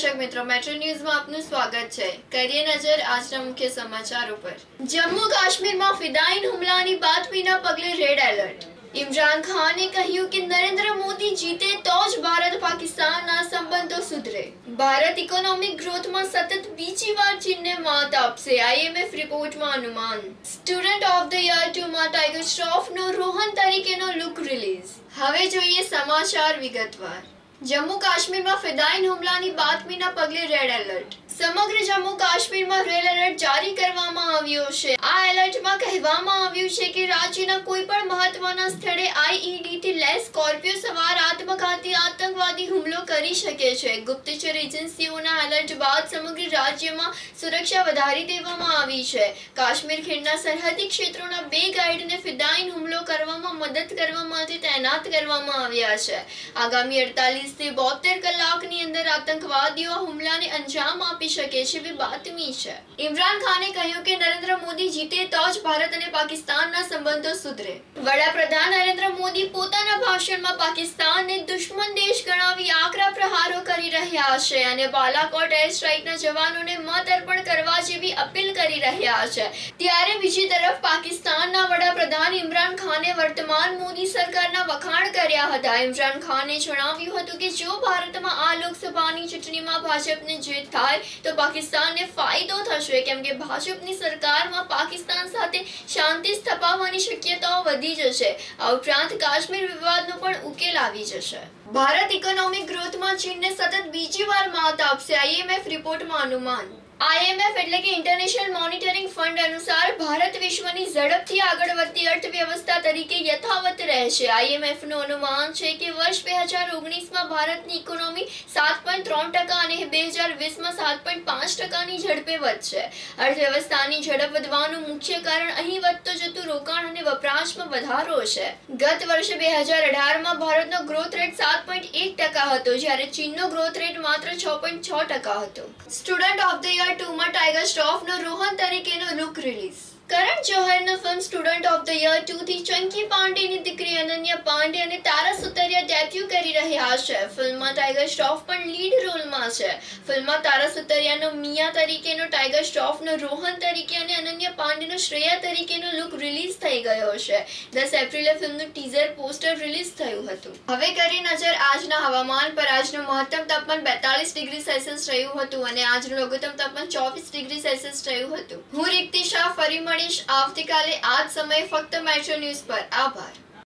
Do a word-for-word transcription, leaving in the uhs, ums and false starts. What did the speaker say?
દર્શક મિત્રો, મેટ્રો ન્યૂઝમાં આપનું સ્વાગત છે। કરીએ નજર આજના મુખ્ય સમાચારો પર। જમ્મુ કાશ્મીરમાં ફિદાઈન હુમલાની બાતમીના પગલે રેડ એલર્ટ। ઇમરાન ખાને કહ્યું કે નરેન્દ્ર મોદી જીતે તો જ ભારત પાકિસ્તાનના સંબંધો સુધરે। ભારત ઇકોનોમિક ગ્રોથમાં સતત બીજી વાર ચીનને માત આપશે, આઈએમએફ રિપોર્ટમાં અનુમાન। Student of the Year two માં ટાઇગર શ્રોફનો રોહન તરીકેનો લુક રિલીઝ। હવે જોઈએ સમાચાર વિગતવાર। જમ્મુ કાશ્મીરમાં ફિદાઈન હુમલાની બાતમીના પગલે રેડ એલર્ટ। સમગ્ર જમ્મુ કાશ્મીરમાં રેડ એલર્ટ જારી કરવામાં આવ્યો છે। આ એલર્ટમાં કહેવામાં આવ્યું છે કે રાજ્યના કોઈ પણ મહત્વના સ્થળે આઈઈડી થી લેસ સ્કોર્પિયો સવાર આત્મઘાતી આતંકવાદી હુમલો કરી શકે છે। ગુપ્તચર એજન્સીઓના એલર્ટ બાદ સમગ્ર રાજ્યમાં સુરક્ષા વધારી દેવામાં આવી છે। કાશ્મીર ખીણના સરહદી ક્ષેત્રોના બે ગાઈડને ફિદાઈન હુમલો કરવામાં મદદ કરવા માટે તૈનાત કરવામાં આવ્યા છે। આગામી અડતાલીસ થી બોતેર કલાકની અંદર આતંકવાદીઓ હુમલાને અંજામ આપી શકે છે એવી બાતમી છે। ઇમરાન ખાને કહ્યું કે નરેન્દ્ર મોદી જીતે તો જ ભારત અને પાકિસ્તાનના સંબંધો સુધરે। વડાપ્રધાન નરેન્દ્ર મોદી પોતાના ભાષણમાં પાકિસ્તાનને દુશ્મન દેશ ગણાવી આકરા પ્રહારો કરી રહ્યા છે અને બાલાકોટ એર સ્ટ્રાઇકના જવાનોને મત અર્પણ કરવા જેવી અપીલ કરી રહ્યા છે। ત્યારે બીજી તરફ પાકિસ્તાનના વડાપ્રધાન ઇમરાન ખાને વર્તમાન મોદી સરકારના વખાણ કર્યા હતા। ઇમરાન ખાને જણાવ્યું હતું કે જો ભારતમાં આ લોકસભાની ચૂંટણીમાં ભાજપને જીત થાય તો પાકિસ્તાનને ફાયદો થશે, કેમ કે ભાજપની સરકારમાં પાકિસ્તાન સાથે શાંતિ સ્થાપવાની શક્યતાઓ વધી જશે। આ ઉપરાંત કાશ્મીર વિવાદનો પણ ઉકેલ આવી જશે। ભારત ઇકોનોમિક ગ્રોથમાં ચીનને સતત બીજી વાર માત આપશે, આઈએમએફ રિપોર્ટમાં અનુમાન। આઈએમએફ એટલે કે ઇન્ટરનેશનલ મોનિટરિંગ ફંડ અનુસાર ભારત વિશ્વની ઝડપથી આગળ વધતી અર્થવ્યવસ્થા તરીકે યથાવત રહેશે। આઈએમએફનું અનુમાન છે કે વર્ષ બે હજાર ઓગણીસમાં ભારતની ઇકોનોમી સાત પોઈન્ટ ત્રણ ટકા અને બે હજાર વીસમાં સાત પોઈન્ટ પાંચ ટકાની ઝડપે વધશે। અર્થવ્યવસ્થાની ઝડપ વધવાનું મુખ્ય કારણ અહીં વધતો જતું રોકાણ અને વપરાશમાં વધારો છે। ગત વર્ષે બે હજાર અઢારમાં ભારતનો ગ્રોથ રેટ સાત પોઈન્ટ એક ટકા હતો, જ્યારે ચીનનો ગ્રોથ રેટ માત્ર છ પોઈન્ટ છ ટકા હતો। Student of the Year two માં ટાઇગર શ્રોફનો રોહન તરીકેનો લુક રિલીઝ। કરણ જોહરનું film Student of the Year two થી ચંકી પાંડેની દીકરી અનન્યા પાંડે અને તારા સુતરિયા ડેબ્યુ કરી રહ્યા છે। ફિલ્મમાં ટાઇગર શ્રોફ પણ લીડ રોલમાં છે। ફિલ્મમાં તારા સુતરિયાનો મિયા તરીકેનો, ટાઇગર શ્રોફનો રોહન તરીકે અને અનન્યા પાંડેનો શ્રેયા તરીકેનો લુક રિલીઝ થઈ ગયો છે। દસ એપ્રિલે ફિલ્મનું ટીઝર પોસ્ટર રિલીઝ થયું હતું। હવે કરી નજર આજના હવામાન પર। આજનું મહત્તમ તાપમાન બેતાલીસ ડિગ્રી સેલ્સિયસ રહ્યું હતું અને આજનું લઘુત્તમ તાપમાન ચોવીસ ડિગ્રી સેલ્સિયસ રહ્યું હતું। હું રીક્તિ શાહ ફરી મળીશ આવતીકાલે આ જ સમયે ફક્ત મેટ્રો ન્યૂઝ પર। આભાર।